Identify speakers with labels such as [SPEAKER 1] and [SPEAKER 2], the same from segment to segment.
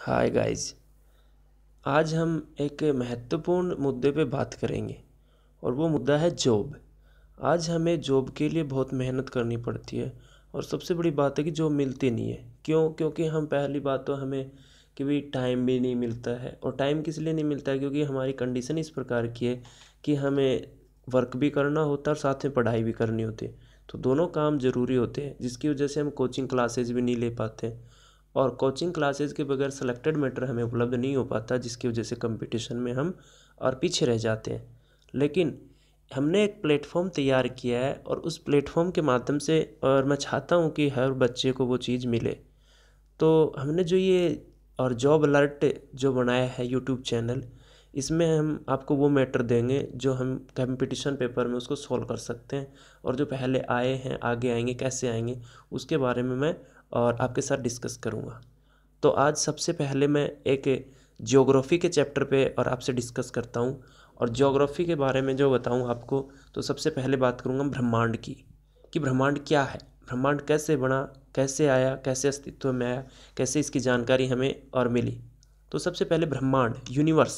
[SPEAKER 1] Hi guys. आज हम एक महत्वपूर्ण मुद्दे पे बात करेंगे और वो मुद्दा है जॉब। आज हमें जॉब के लिए बहुत मेहनत करनी पड़ती है और सबसे बड़ी बात है कि जॉब मिलती नहीं है। क्यों? क्योंकि हम पहली बात तो हमें कि भी टाइम भी नहीं मिलता है। और टाइम किस लिए नहीं मिलता है? क्योंकि हमारी कंडीशन इस प्रकार की है कि हमें वर्क भी करना होता है और साथ में पढ़ाई भी करनी होती है। तो दोनों काम ज़रूरी होते हैं, जिसकी वजह से हम कोचिंग क्लासेस भी नहीं ले पाते और कोचिंग क्लासेस के बगैर सेलेक्टेड मैटर हमें उपलब्ध नहीं हो पाता, जिसकी वजह से कंपटीशन में हम और पीछे रह जाते हैं। लेकिन हमने एक प्लेटफॉर्म तैयार किया है और उस प्लेटफॉर्म के माध्यम से और मैं चाहता हूँ कि हर बच्चे को वो चीज़ मिले। तो हमने जो ये और जॉब अलर्ट जो बनाया है यूट्यूब चैनल, इसमें हम आपको वो मैटर देंगे जो हम कंपटीशन पेपर में उसको सॉल्व कर सकते हैं। और जो पहले आए हैं, आगे आएंगे, कैसे आएंगे, उसके बारे में मैं और आपके साथ डिस्कस करूँगा। तो आज सबसे पहले मैं एक ज्योग्राफी के चैप्टर पे और आपसे डिस्कस करता हूँ। और ज्योग्राफी के बारे में जो बताऊँ आपको, तो सबसे पहले बात करूँगा ब्रह्मांड की, कि ब्रह्मांड क्या है, ब्रह्मांड कैसे बना, कैसे आया, कैसे अस्तित्व में आया, कैसे इसकी जानकारी हमें और मिली। तो सबसे पहले ब्रह्मांड, यूनिवर्स।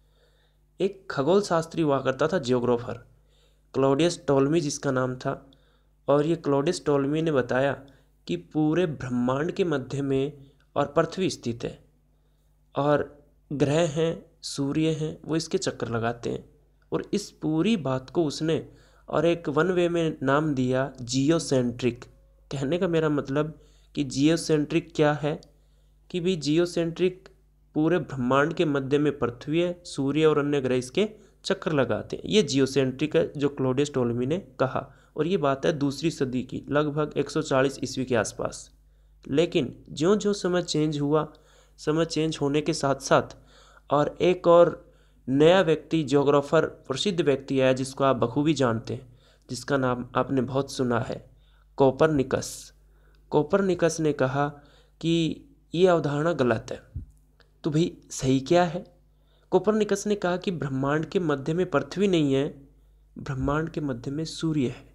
[SPEAKER 1] एक खगोल शास्त्री हुआ करता था, जियोग्राफर, क्लॉडियस टोल्मी जिसका नाम था। और ये क्लॉडियस टोल्मी ने बताया कि पूरे ब्रह्मांड के मध्य में और पृथ्वी स्थित है और ग्रह हैं, सूर्य हैं, वो इसके चक्कर लगाते हैं। और इस पूरी बात को उसने और एक वन वे में नाम दिया जियोसेंट्रिक। कहने का मेरा मतलब कि जियोसेंट्रिक क्या है, कि भी जियोसेंट्रिक पूरे ब्रह्मांड के मध्य में पृथ्वी है, सूर्य और अन्य ग्रह इसके चक्कर लगाते हैं। ये जियोसेंट्रिक है जो क्लॉडियस टोल्मी ने कहा। और ये बात है दूसरी सदी की, लगभग 140 ईस्वी के आसपास। लेकिन ज्यों ज्यों समय चेंज हुआ, समय चेंज होने के साथ साथ और एक और नया व्यक्ति, ज्योग्राफर, प्रसिद्ध व्यक्ति आया जिसको आप बखूबी जानते हैं, जिसका नाम आपने बहुत सुना है, कोपरनिकस। कोपरनिकस ने कहा कि ये अवधारणा गलत है। तो भाई सही क्या है? कोपरनिकस ने कहा कि ब्रह्मांड के मध्य में पृथ्वी नहीं है, ब्रह्मांड के मध्य में सूर्य है।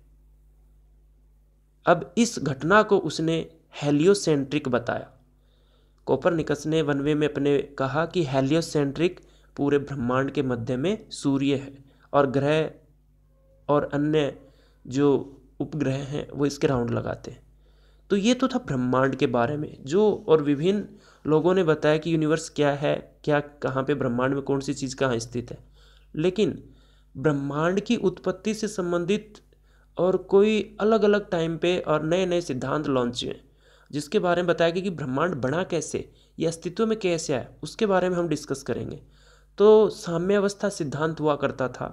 [SPEAKER 1] अब इस घटना को उसने हेलियोसेंट्रिक बताया। कोपरनिकस ने वन वे में अपने कहा कि हेलियोसेंट्रिक, पूरे ब्रह्मांड के मध्य में सूर्य है और ग्रह और अन्य जो उपग्रह हैं वो इसके राउंड लगाते हैं। तो ये तो था ब्रह्मांड के बारे में जो, और विभिन्न लोगों ने बताया कि यूनिवर्स क्या है, क्या कहाँ पे ब्रह्मांड में कौन सी चीज़ कहाँ स्थित है। लेकिन ब्रह्मांड की उत्पत्ति से संबंधित और कोई अलग अलग टाइम पे और नए नए सिद्धांत लॉन्च हुए, जिसके बारे में बताया गया कि ब्रह्मांड बना कैसे, ये अस्तित्व में कैसे आया, उसके बारे में हम डिस्कस करेंगे। तो साम्यावस्था सिद्धांत हुआ करता था,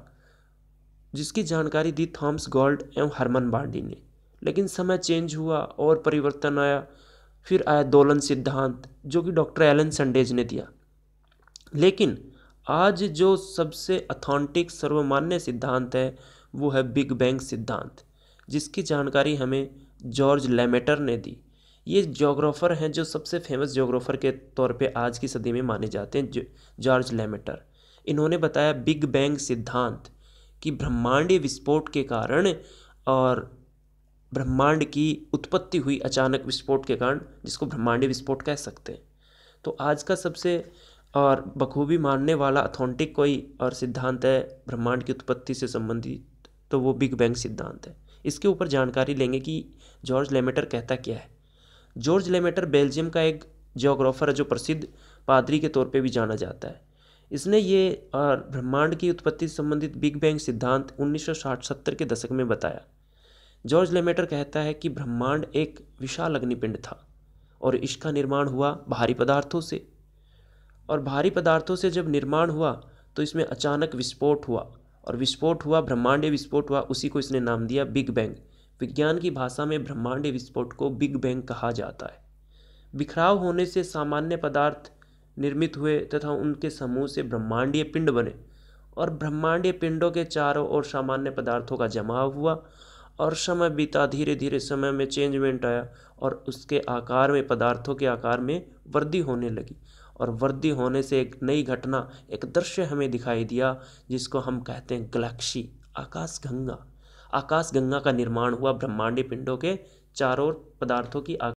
[SPEAKER 1] जिसकी जानकारी दी थॉमस गॉल्ड एवं हरमन बार्डी ने। लेकिन समय चेंज हुआ और परिवर्तन आया। फिर आया दोलन सिद्धांत, जो कि डॉक्टर एलन संडेज ने दिया। लेकिन आज जो सबसे अथॉन्टिक, सर्वमान्य सिद्धांत है, वो है बिग बैंग सिद्धांत, जिसकी जानकारी हमें जॉर्ज लेमेटर ने दी। ये ज्योग्राफर हैं जो सबसे फेमस ज्योग्राफर के तौर पे आज की सदी में माने जाते हैं, जॉर्ज लेमेटर। इन्होंने बताया बिग बैंग सिद्धांत, कि ब्रह्मांडीय विस्फोट के कारण और ब्रह्मांड की उत्पत्ति हुई अचानक विस्फोट के कारण, जिसको ब्रह्मांडीय विस्फोट कह सकते हैं। तो आज का सबसे और बखूबी मानने वाला अथॉन्टिक कोई और सिद्धांत है ब्रह्मांड की उत्पत्ति से संबंधित, तो वो बिग बैंग सिद्धांत है। इसके ऊपर जानकारी लेंगे कि जॉर्ज लेमेटर कहता क्या है। जॉर्ज लेमेटर बेल्जियम का एक ज्योग्राफर है जो प्रसिद्ध पादरी के तौर पे भी जाना जाता है। इसने ये और ब्रह्मांड की उत्पत्ति से संबंधित बिग बैंग सिद्धांत 1960-70 के दशक में बताया। जॉर्ज लेमेटर कहता है कि ब्रह्मांड एक विशाल अग्निपिंड था और इसका निर्माण हुआ भारी पदार्थों से। और भारी पदार्थों से जब निर्माण हुआ तो इसमें अचानक विस्फोट हुआ, और विस्फोट हुआ, ब्रह्मांडीय विस्फोट हुआ, उसी को इसने नाम दिया बिग बैंग। विज्ञान की भाषा में ब्रह्मांडीय विस्फोट को बिग बैंग कहा जाता है। बिखराव होने से सामान्य पदार्थ निर्मित हुए तथा उनके समूह से ब्रह्मांडीय पिंड बने, और ब्रह्मांडीय पिंडों के चारों ओर सामान्य पदार्थों का जमाव हुआ। और समय बीता, धीरे धीरे समय में चेंजमेंट आया और उसके आकार में, पदार्थों के आकार में वृद्धि होने लगी। और वृद्धि होने से एक नई घटना, एक दृश्य हमें दिखाई दिया, जिसको हम कहते हैं गैलेक्सी, आकाशगंगा। आकाशगंगा का निर्माण हुआ ब्रह्मांडीय पिंडों के चारों ओर पदार्थों की